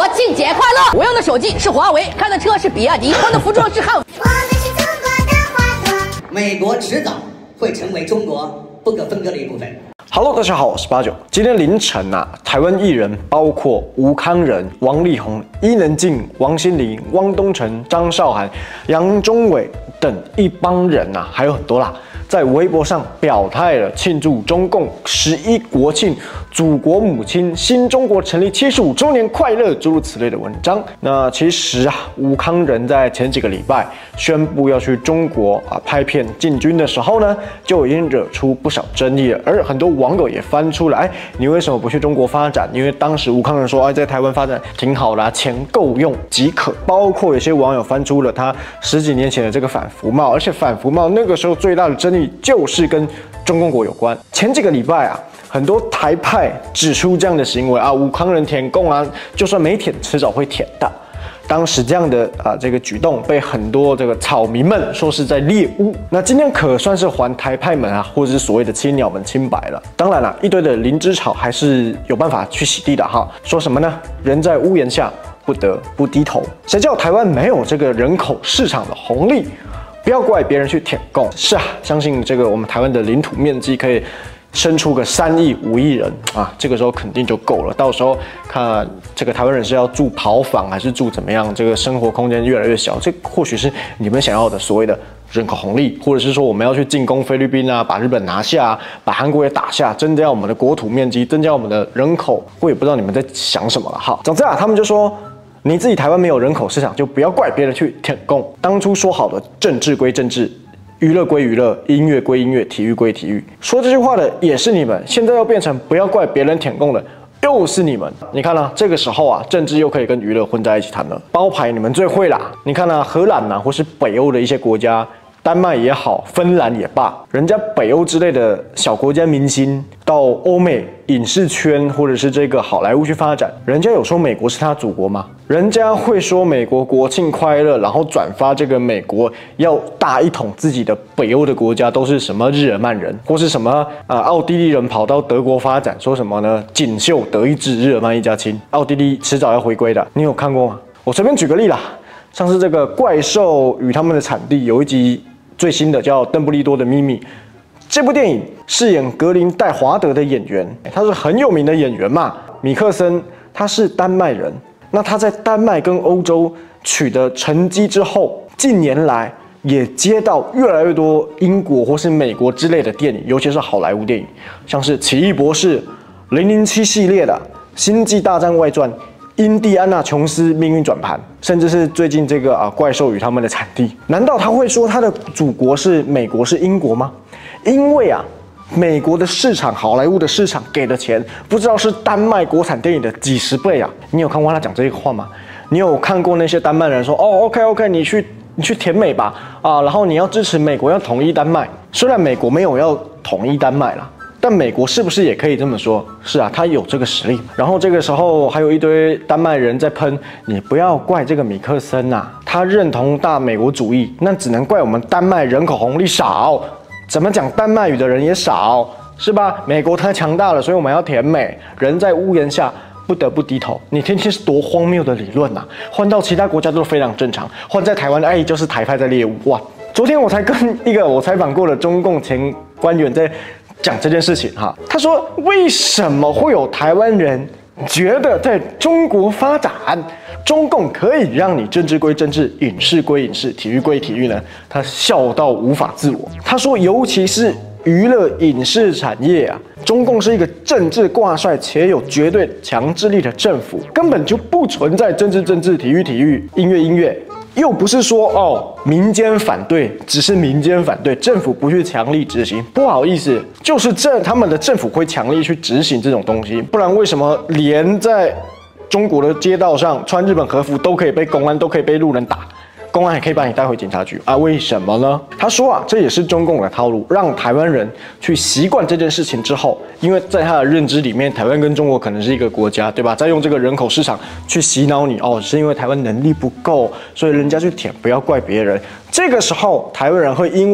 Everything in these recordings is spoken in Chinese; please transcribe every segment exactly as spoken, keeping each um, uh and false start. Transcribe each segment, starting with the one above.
庆节快乐！我用的手机是华为，开的车是比亚迪，穿的服装是汉服。我们是中国的花朵。美国迟早会成为中国不可分割的一部分。 Hello， 大家好，我是八九。今天凌晨啊，台湾艺人包括吴慷仁、王力宏、伊能静、王心凌、汪东城、张韶涵、杨宗纬等一帮人啊，还有很多啦，在微博上表态了，庆祝中共十一国庆、祖国母亲新中国成立七十五周年快乐，诸如此类的文章。那其实啊，吴慷仁在前几个礼拜宣布要去中国啊拍片进军的时候呢，就已经惹出不少争议了，而很多网友也翻出来，哎，你为什么不去中国发展？因为当时吴慷仁说，哎，在台湾发展挺好啦，钱够用即可。包括有些网友翻出了他十几年前的这个反服贸，而且反服贸那个时候最大的争议就是跟中共国有关。前几个礼拜啊，很多台派指出这样的行为啊，吴慷仁舔共啊，就算没舔，迟早会舔的。当时这样的啊这个举动被很多这个草民们说是在猎巫，那今天可算是还台派们啊，或者是所谓的青鸟们清白了。当然了，一堆的灵芝草还是有办法去洗地的哈。说什么呢？人在屋檐下，不得不低头。谁叫台湾没有这个人口市场的红利？不要怪别人去舔共。是啊，相信这个我们台湾的领土面积可以生出个三亿五亿人啊，这个时候肯定就够了。到时候看这个台湾人是要住刨房还是住怎么样，这个生活空间越来越小，这或许是你们想要的所谓的人口红利，或者是说我们要去进攻菲律宾啊，把日本拿下啊，把韩国也打下，增加我们的国土面积，增加我们的人口。我也不知道你们在想什么了哈。总之啊，他们就说，你自己台湾没有人口市场，就不要怪别人去舔共。当初说好的政治归政治，娱乐归娱乐，音乐归音乐，体育归体育。说这句话的也是你们，现在又变成不要怪别人舔共的，又是你们。你看啊，这个时候啊，政治又可以跟娱乐混在一起谈了。包牌你们最会啦。你看啊，荷兰啊，或是北欧的一些国家，丹麦也好，芬兰也罢，人家北欧之类的小国家明星到欧美影视圈或者是这个好莱坞去发展，人家有说美国是他祖国吗？人家会说美国国庆快乐，然后转发这个美国要大一统自己的北欧的国家都是什么日耳曼人，或是什么啊、呃、奥地利人跑到德国发展，说什么呢？锦绣德意志日耳曼一家亲，奥地利迟早要回归的，你有看过吗？我随便举个例啦，像是这个怪兽与他们的产地有一集最新的叫《邓布利多的秘密》。这部电影饰演格林戴华德的演员，他是很有名的演员嘛。米克森他是丹麦人，那他在丹麦跟欧洲取得成绩之后，近年来也接到越来越多英国或是美国之类的电影，尤其是好莱坞电影，像是《奇异博士》、零零七系列的《星际大战外传》、印第安纳琼斯命运转盘，甚至是最近这个啊怪兽与他们的产地。难道他会说他的祖国是美国是英国吗？因为啊，美国的市场，好莱坞的市场给的钱，不知道是丹麦国产电影的几十倍啊！你有看过他讲这个话吗？你有看过那些丹麦人说，哦 ，OK OK， 你去你去舔美吧啊，然后你要支持美国要统一丹麦。虽然美国没有要统一丹麦啦，但美国是不是也可以这么说？是啊，他有这个实力。然后这个时候还有一堆丹麦人在喷，你不要怪这个米克森啊，他认同大美国主义，那只能怪我们丹麦人口红利少。怎么讲丹麦语的人也少，是吧？美国太强大了，所以我们要舔美。人在屋檐下，不得不低头。你听听是多荒谬的理论啊！换到其他国家都非常正常，换在台湾，哎，就是台派在猎物哇！昨天我才跟一个我采访过的中共前官员在讲这件事情哈，他说为什么会有台湾人觉得在中国发展，中共可以让你政治归政治，影视归影视，体育归体育呢？他笑到无法自我。他说，尤其是娱乐影视产业啊，中共是一个政治挂帅且有绝对强制力的政府，根本就不存在政治政治、体育体育、音乐音乐。又不是说哦，民间反对，只是民间反对，政府不去强力执行。不好意思，就是这他们的政府会强力去执行这种东西，不然为什么连在中国的街道上穿日本和服都可以被公安都可以被路人打？公安还可以把你带回警察局啊？为什么呢？他说啊，这也是中共的套路，让台湾人去习惯这件事情之后，因为在他的认知里面，台湾跟中国可能是一个国家，对吧？再用这个人口市场去洗脑你，哦，是因为台湾能力不够，所以人家去舔，不要怪别人。这个时候，台湾人会因为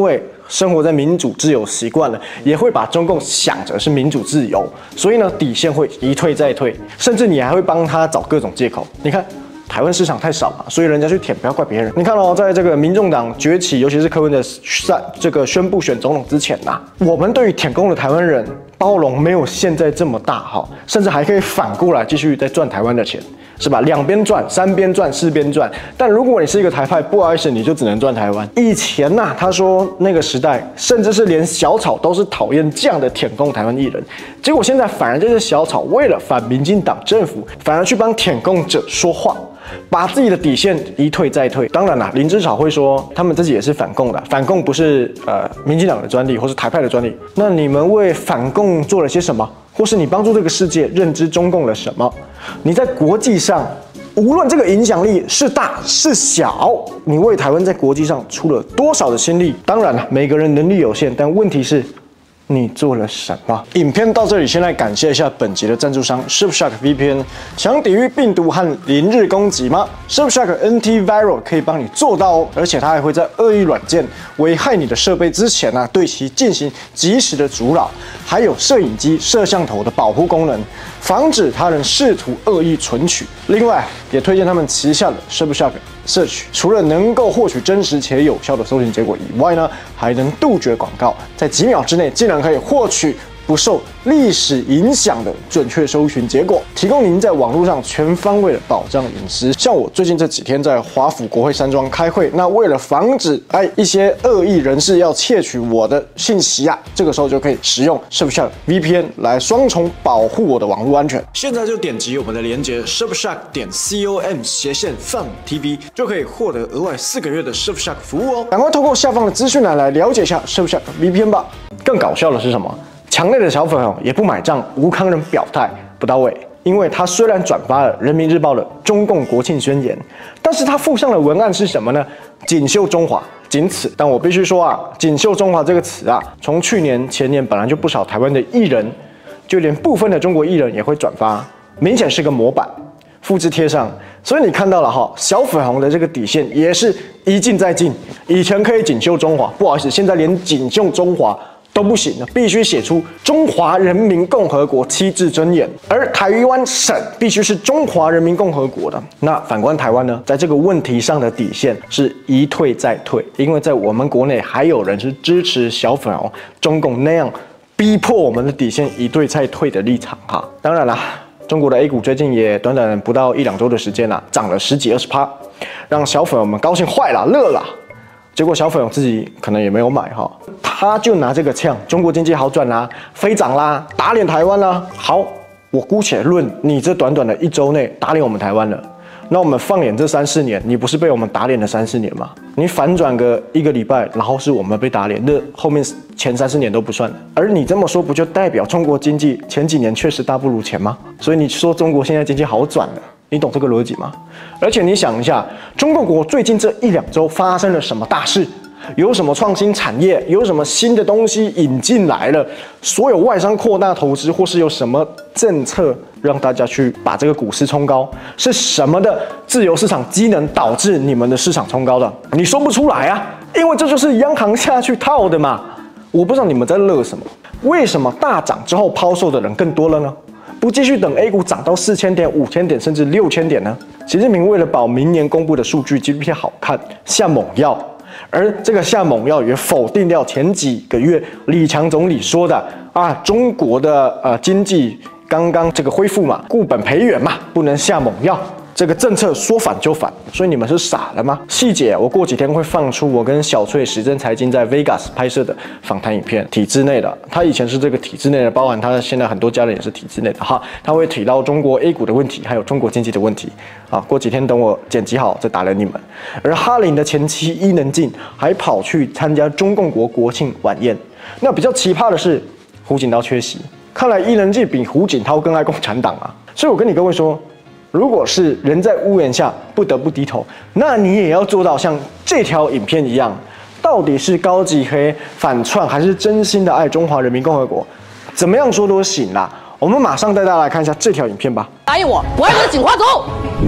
生活在民主自由习惯了，也会把中共想着是民主自由，所以呢，底线会一退再退，甚至你还会帮他找各种借口。你看。台湾市场太少嘛，所以人家去舔，不要怪别人。你看哦，在这个民众党崛起，尤其是柯文哲在这个宣布选总统之前呐、啊，我们对于舔共的台湾人包容没有现在这么大哈，甚至还可以反过来继续再赚台湾的钱，是吧？两边赚，三边赚，四边赚。但如果你是一个台派，不好意思，你就只能赚台湾。以前呐、啊，他说那个时代，甚至是连小草都是讨厌这样的舔共台湾艺人，结果现在反而这些小草为了反民进党政府，反而去帮舔共者说话。把自己的底线一退再退。当然啦，林芝草会说他们自己也是反共的，反共不是呃民进党的专利或是台派的专利。那你们为反共做了些什么？或是你帮助这个世界认知中共了什么？你在国际上，无论这个影响力是大是小，你为台湾在国际上出了多少的心力？当然了，每个人能力有限，但问题是。你做了什么？影片到这里，先来感谢一下本集的赞助商 Surfshark V P N。想抵御病毒和连日攻击吗 ？Surfshark Antiviral 可以帮你做到哦，而且它还会在恶意软件危害你的设备之前呢、啊，对其进行及时的阻扰，还有摄影机、摄像头的保护功能，防止他人试图恶意存取。另外，也推荐他们旗下的 Surfshark Search， 除了能够获取真实且有效的搜寻结果以外呢，还能杜绝广告，在几秒之内竟然可以获取不受历史影响的准确搜寻结果，提供您在网络上全方位的保障隐私。像我最近这几天在华府国会山庄开会，那为了防止哎一些恶意人士要窃取我的信息啊，这个时候就可以使用 Surfshark V P N 来双重保护我的网络安全。现在就点击我们的连结 surfshark 点 com 斜线 fun T V 就可以获得额外四个月的 Surfshark 服务哦。赶快透过下方的资讯栏来了解一下 Surfshark V P N 吧。更搞笑的是什么？墙内的小粉红也不买账，吴康仁表态不到位，因为他虽然转发了人民日报的中共国庆宣言，但是他附上的文案是什么呢？锦绣中华，仅此。但我必须说啊，锦绣中华这个词啊，从去年前年本来就不少台湾的艺人，就连部分的中国艺人也会转发，明显是个模板，复制贴上。所以你看到了哈，小粉红的这个底线也是一进再进。以前可以锦绣中华，不好意思，现在连锦绣中华都不行了，必须写出中华人民共和国七字真言，而台湾省必须是中华人民共和国的。那反观台湾呢，在这个问题上的底线是一退再退，因为在我们国内还有人是支持小粉红中共那样逼迫我们的底线一退再退的立场哈。当然啦，中国的 A 股最近也短短不到一两周的时间啦，涨了十几二十趴，让小粉红们高兴坏了，乐了。结果小粉红自己可能也没有买哈，他就拿这个呛中国经济好转啦，飞涨啦，打脸台湾啦。好，我姑且论你这短短的一周内打脸我们台湾了，那我们放眼这三四年，你不是被我们打脸了三四年吗？你反转个一个礼拜，然后是我们被打脸，那后面前三四年都不算了。而你这么说，不就代表中国经济前几年确实大不如前吗？所以你说中国现在经济好转了。你懂这个逻辑吗？而且你想一下，中共国最近这一两周发生了什么大事？有什么创新产业？有什么新的东西引进来了？所有外商扩大投资，或是有什么政策让大家去把这个股市冲高？是什么的自由市场机能导致你们的市场冲高的？你说不出来啊，因为这就是央行下去套的嘛。我不知道你们在乐什么？为什么大涨之后抛售的人更多了呢？不继续等 A 股涨到四千点、五千点，甚至六千点呢？习近平为了保明年公布的数据 G D P 好看，下猛药，而这个下猛药也否定掉前几个月李强总理说的啊，中国的呃经济刚刚这个恢复嘛，固本培元嘛，不能下猛药。这个政策说反就反，所以你们是傻了吗？细节我过几天会放出我跟小翠时政财经在 Vegas 拍摄的访谈影片，体制内的，他以前是这个体制内的，包含他现在很多家人也是体制内的哈，他会提到中国 A 股的问题，还有中国经济的问题啊。过几天等我剪辑好再打来你们。而哈林的前妻伊能静还跑去参加中共国国庆晚宴，那比较奇葩的是胡锦涛缺席，看来伊能静比胡锦涛更爱共产党啊。所以我跟你各位说。如果是人在屋檐下不得不低头，那你也要做到像这条影片一样，到底是高级黑反串，还是真心的爱中华人民共和国？怎么样说都行啦。我们马上带大家来看一下这条影片吧。 答应我，我要你的锦华走。我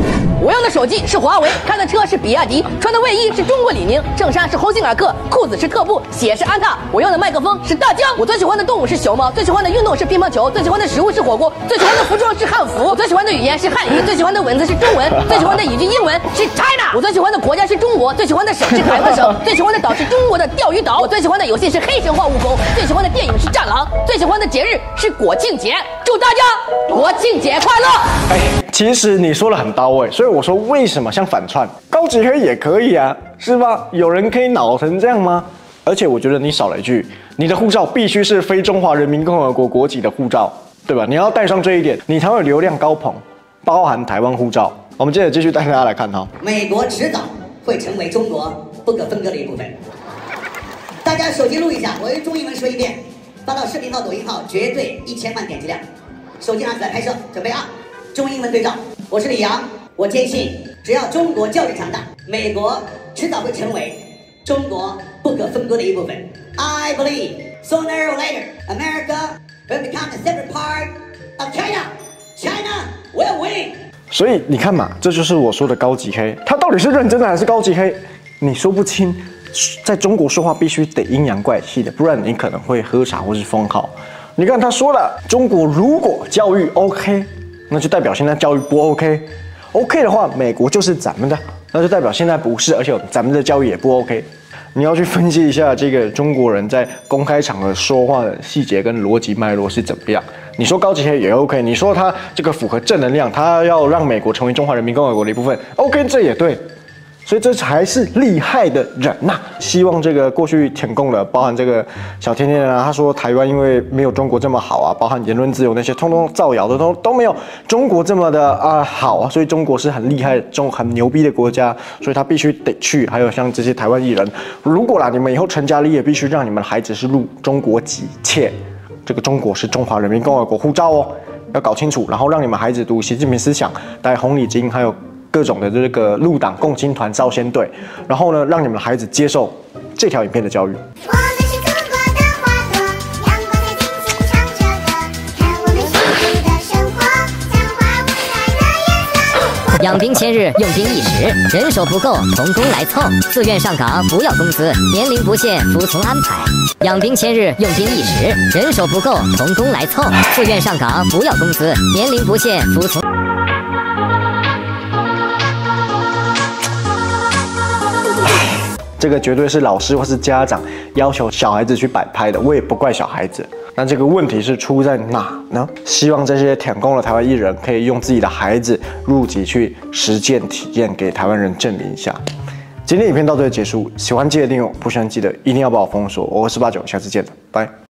我用的手机是华为，开的车是比亚迪，穿的卫衣是中国李宁，衬衫是鸿星尔克，裤子是特步，鞋是安踏。我用的麦克风是大疆。我最喜欢的动物是熊猫，最喜欢的运动是乒乓球，最喜欢的食物是火锅，最喜欢的服装是汉服，我最喜欢的语言是汉语，最喜欢的文字是中文，最喜欢的语句英文是 China。我最喜欢的国家是中国，最喜欢的省是台湾省，最喜欢的岛是中国的钓鱼岛。我最喜欢的游戏是黑神话悟空，最喜欢的电影是战狼，最喜欢的节日是国庆节。祝大家国庆节快乐！ 哎，其实你说的很到位，所以我说为什么像反串，高级黑也可以啊，是吧？有人可以脑成这样吗？而且我觉得你少了一句，你的护照必须是非中华人民共和国国籍的护照，对吧？你要带上这一点，你才会流量高捧，包含台湾护照。我们接着继续带大家来看哈， 美国迟早会成为中国不可分割的一部分。大家手机录一下，我用中英文说一遍，发到视频号、抖音号，绝对一千万点击量。手机拿起来拍摄，准备啊！中英文对照。我是李阳，我坚信，只要中国教育强大，美国迟早会成为中国不可分割的一部分。I believe sooner or later, America will become a separate part of China. China will win. 所以你看嘛，这就是我说的高级黑，他到底是认真的还是高级黑？你说不清。在中国说话必须得阴阳怪气的，不然你可能会喝茶或是封号。你看他说了，中国如果教育 OK， 那就代表现在教育不 OK。OK 的话，美国就是咱们的，那就代表现在不是，而且咱们的教育也不 OK。你要去分析一下这个中国人在公开场合说话的细节跟逻辑脉络是怎么样。你说高级黑也 OK， 你说他这个符合正能量，他要让美国成为中华人民共和国的一部分 ，OK， 这也对。所以这才是厉害的人呐、啊！希望这个过去舔共的，包含这个小甜甜啊，他说台湾因为没有中国这么好啊，包含言论自由那些，通通造谣的都都没有中国这么的啊好啊，所以中国是很厉害、中很牛逼的国家，所以他必须得去。还有像这些台湾艺人，如果啦，你们以后成家立业，必须让你们的孩子是入中国籍，且这个中国是中华人民共和国护照哦，要搞清楚，然后让你们孩子读习近平思想，带红领巾，还有。各种的这个入党共青团少先队，然后呢，让你们的孩子接受这条影片的教育。我们是中国的花朵，阳光在尽情唱着歌，看我们幸福的生活，像花未来的颜色。养兵千日，用兵一时，人手不够，从工来凑，自愿上岗不要工资，年龄不限，服从安排。养兵千日，用兵一时，人手不够，从工来凑，自愿上岗不要工资，年龄不限，服从。这个绝对是老师或是家长要求小孩子去摆拍的，我也不怪小孩子。那这个问题是出在哪呢？希望这些舔共的台湾艺人可以用自己的孩子入籍去实践体验，给台湾人证明一下。今天影片到这里结束，喜欢记得订阅，不喜欢记得一定要把我封锁。我是八九，下次见，拜。